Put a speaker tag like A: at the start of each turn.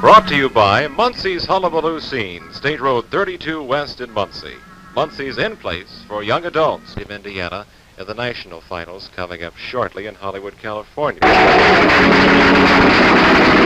A: Brought to you by Muncie's Hullabaloo Scene, State Road 32 West in Muncie. Muncie's in place for young adults of Indiana in the national finals coming up shortly in Hollywood, California.